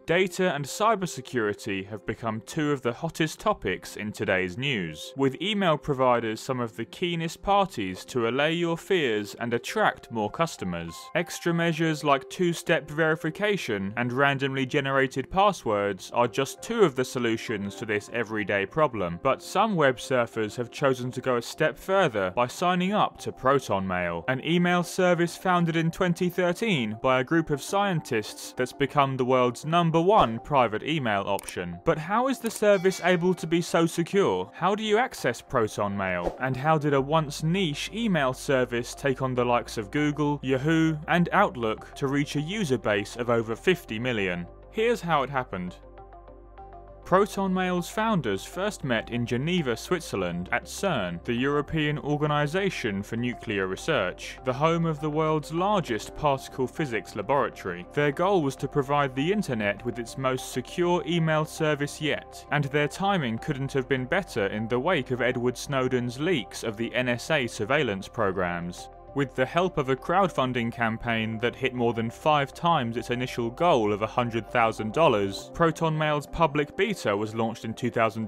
Data and cybersecurity have become two of the hottest topics in today's news, with email providers some of the keenest parties to allay your fears and attract more customers. Extra measures like two-step verification and randomly generated passwords are just two of the solutions to this everyday problem, but some web surfers have chosen to go a step further by signing up to ProtonMail, an email service founded in 2013 by a group of scientists that's become the world's #1 private email option. But how is the service able to be so secure? How do you access ProtonMail? And how did a once niche email service take on the likes of Google, Yahoo, and Outlook to reach a user base of over 50 million? Here's how it happened. ProtonMail's founders first met in Geneva, Switzerland at CERN, the European Organisation for Nuclear Research, the home of the world's largest particle physics laboratory. Their goal was to provide the internet with its most secure email service yet, and their timing couldn't have been better in the wake of Edward Snowden's leaks of the NSA surveillance programs. With the help of a crowdfunding campaign that hit more than 5 times its initial goal of $100,000, ProtonMail's public beta was launched in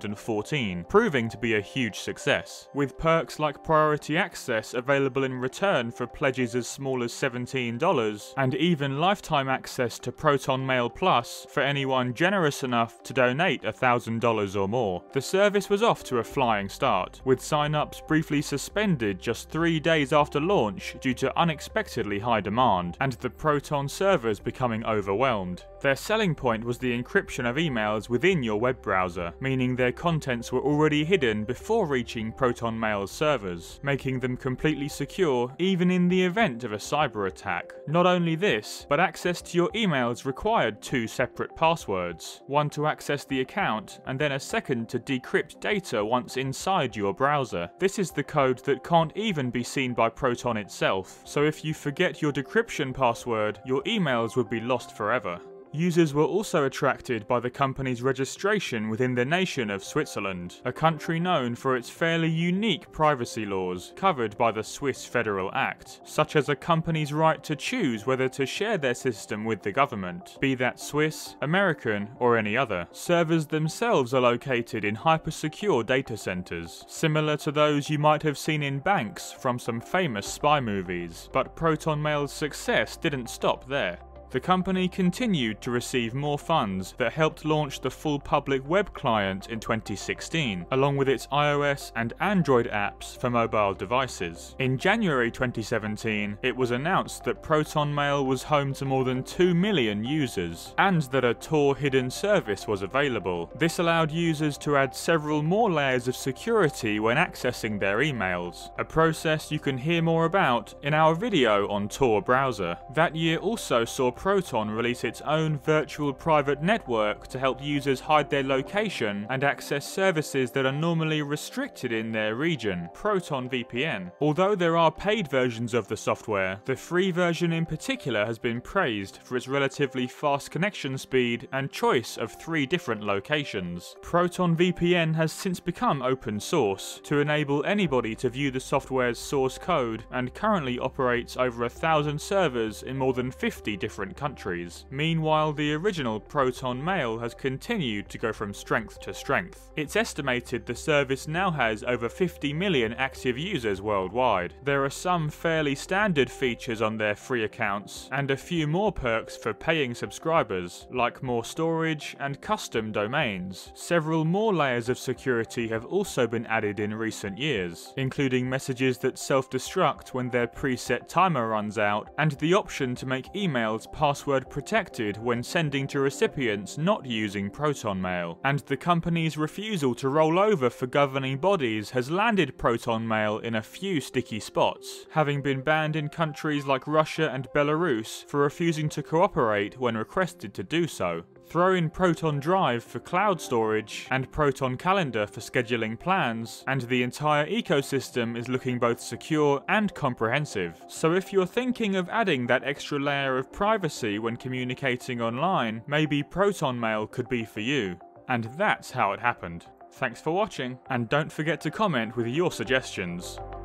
2014, proving to be a huge success, with perks like priority access available in return for pledges as small as $17, and even lifetime access to ProtonMail Plus for anyone generous enough to donate $1,000 or more. The service was off to a flying start, with sign-ups briefly suspended just 3 days after launch due to unexpectedly high demand, and the Proton servers becoming overwhelmed. Their selling point was the encryption of emails within your web browser, meaning their contents were already hidden before reaching ProtonMail's servers, making them completely secure even in the event of a cyber attack. Not only this, but access to your emails required 2 separate passwords, one to access the account and then a second to decrypt data once inside your browser. This is the code that can't even be seen by Proton itself, so if you forget your decryption password, your emails would be lost forever. Users were also attracted by the company's registration within the nation of Switzerland, a country known for its fairly unique privacy laws covered by the Swiss Federal Act, such as a company's right to choose whether to share their system with the government, be that Swiss, American, or any other. Servers themselves are located in hyper-secure data centers, similar to those you might have seen in banks from some famous spy movies, but ProtonMail's success didn't stop there. The company continued to receive more funds that helped launch the full public web client in 2016, along with its iOS and Android apps for mobile devices. In January 2017, it was announced that ProtonMail was home to more than 2 million users, and that a Tor hidden service was available. This allowed users to add several more layers of security when accessing their emails, a process you can hear more about in our video on Tor browser. That year also saw Proton release its own virtual private network to help users hide their location and access services that are normally restricted in their region, Proton VPN. Although there are paid versions of the software, the free version in particular has been praised for its relatively fast connection speed and choice of 3 different locations. Proton VPN has since become open source to enable anybody to view the software's source code, and currently operates over 1,000 servers in more than 50 different countries. Meanwhile, the original Proton Mail has continued to go from strength to strength. It's estimated the service now has over 50 million active users worldwide. There are some fairly standard features on their free accounts, and a few more perks for paying subscribers, like more storage and custom domains. Several more layers of security have also been added in recent years, including messages that self-destruct when their preset timer runs out, and the option to make emails password protected when sending to recipients not using ProtonMail, and the company's refusal to roll over for governing bodies has landed ProtonMail in a few sticky spots, having been banned in countries like Russia and Belarus for refusing to cooperate when requested to do so. Throw in Proton Drive for cloud storage and Proton Calendar for scheduling plans, and the entire ecosystem is looking both secure and comprehensive. So if you're thinking of adding that extra layer of privacy when communicating online, maybe ProtonMail could be for you. And that's how it happened. Thanks for watching, and don't forget to comment with your suggestions.